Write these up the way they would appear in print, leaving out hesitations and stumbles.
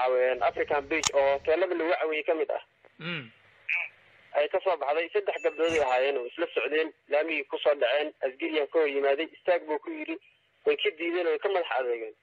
magacaabeen African Beach oo teelada lagu caawiyay kamid ah ay ka soo baxday 3 gabdhood ahaayeen oo isla socdeen laamii ku soo dhaceen asgariyan ka yimaaday istaag buu ku yiri way ka diideen oo ka madax adeegeen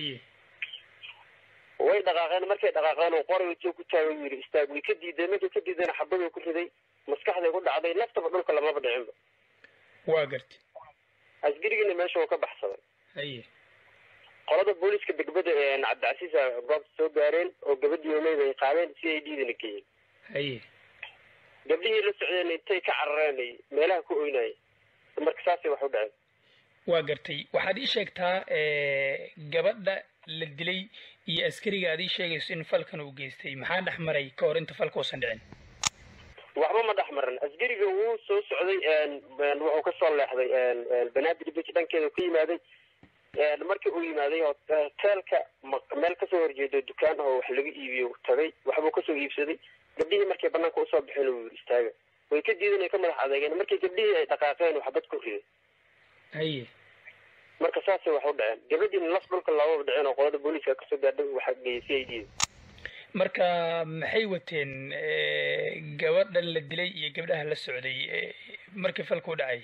way dhaqaaqeen markay dhaqaaqeen oo qorayay ku taagay yiri istaag way ka diideen markay ka diideen xabad ku riday maskaxda ku dhacday laftaba dhulka lama badhicinba waa gartay asgarigina meesha uu ka baxsaday qolada booliska degmada ee Cabdicasiis goob soo gaareen oo gabadhii ay qaadeen si ay diidina geeyeen gabdhihii la socdeen intay ka carareen meelaha ku oynay marka saasi wax u dhacay waa gartay waxaad ii sheegtaa gabadha la dilay iyo askariga aad ii sheegayso in falkan uu geystay maxaa dhaxmaray ka hor inta falka uusan dhicin waxba ma dhaxmaran asgariga wuu soo socday wuxuu ka soo leexday banaadir beach dhankeeda ku yimaaday markii uu yimaaday hotelka meel ka soo horjeedo dukaan oo wax laga iibiyo tagay waxba ka soo iibsaday gabdhihii markay banaanka u soo bixeen uu istaaga way ka diideen ka madax adeegeen markii gabdhihii ay dhaqaaqeen waxa bad ku riday marka saasi wax u dhaceen gabadhii laf dhulka laba dhaceen oo qolada booliska ka soo gaadhay waxa geeyay CID marka maxay wateen gabadha la dilay iyo gabdhaha la socday markii falku dhacay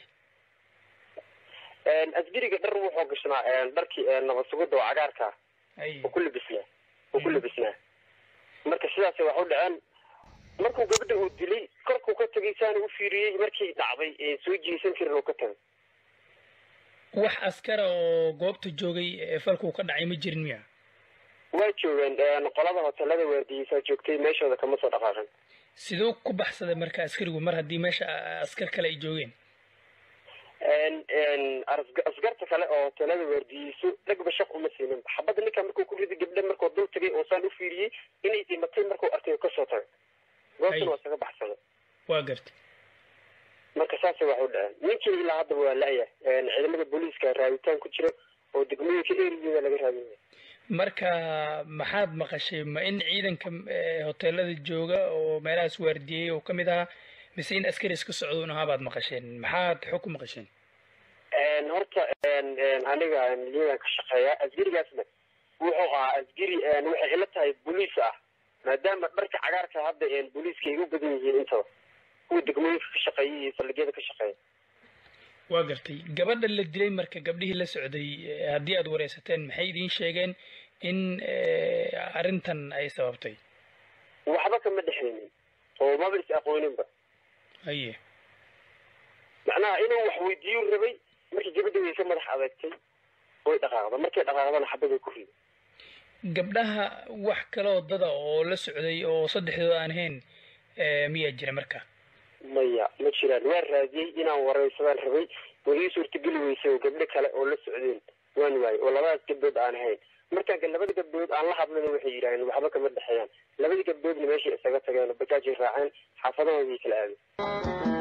asgariga dhar wuxuu gashnaa dharkii nabad sugidda cagaarka oo kullu bisnaa marka sidaas wax u dhaceen markuu gabadha uu dilay korku ka tagaysaan u fiiriyay markii dhacday soo jiisan karin oo ka tagay wax askar oo goobta joogay falku ka dhacay ma jirin miya way joogeen qolada hotelada waardiyiisa joogtay meeshooda kama soo dhaqaaqin sidoo ku baxsaday marka askarigu mar hadii meesha askar kale ay joogeen askarta kale oo hotelada waardiyiisu dhagba shaq uma siinin xabad ninka markuu ku riday gabdha markuu dul tagay oo saan u fiiriyay inay dhimatay markuu arkay ka soo tagay goobtan waa saga baxsaday waa gartay marka saasi wax u dhacay ninkii ilaa hadda waa laaya ciidamada booliska raaditaan ku jira oo degmooyinka eeriyada laga raadinayo marka maxaad maqashay ma in ciidanka hotelada jooga oo meelahaas waardiyay oo kamid ah mise in askari iska socdo una habaad maqasheen maxaad xukun maqasheen horta aniga liidan ka shaqeeya asgarigaasna wuxuu ahaa asgari waxay ila tahay booliis ah maadaama dharka cagaarka hadda booliiska ay u badan yihiin intaba kuwa degmooyinka ka shaqeeyay iyo saldhigyada ka shaqeeya waa gartay gabadha la dilay marka gabdhihii la socday haddii aad wareysateen maxay idiin sheegeen in arrintan ay sababtay waxba kama dhexaynin oo maba is aqooninba macnaha inuu wax weydiiyo rabay markii gabadhii way ka madax adeegtay way dhaqaaqda markay dhaqaaqdana xabadii ku riday gabdhaha wax kaloo dada oo la socday oo saddexdooda aan ahayn miyaa jira marka maya ma jiraan waa raadiyey inaan wareysadaan rabay way suurtageli weysay oo gabdho kale oo la socdeen waan waayay oo labadaas gabdhood aan ahayn markaan labada gabdhood aan la hadlana waxay yidhaaheen waxba kama dhexeeyaan labadii gabdhoodna meeshay isaga tageen bajaajay raaceen xaafadahoodii kala aadeen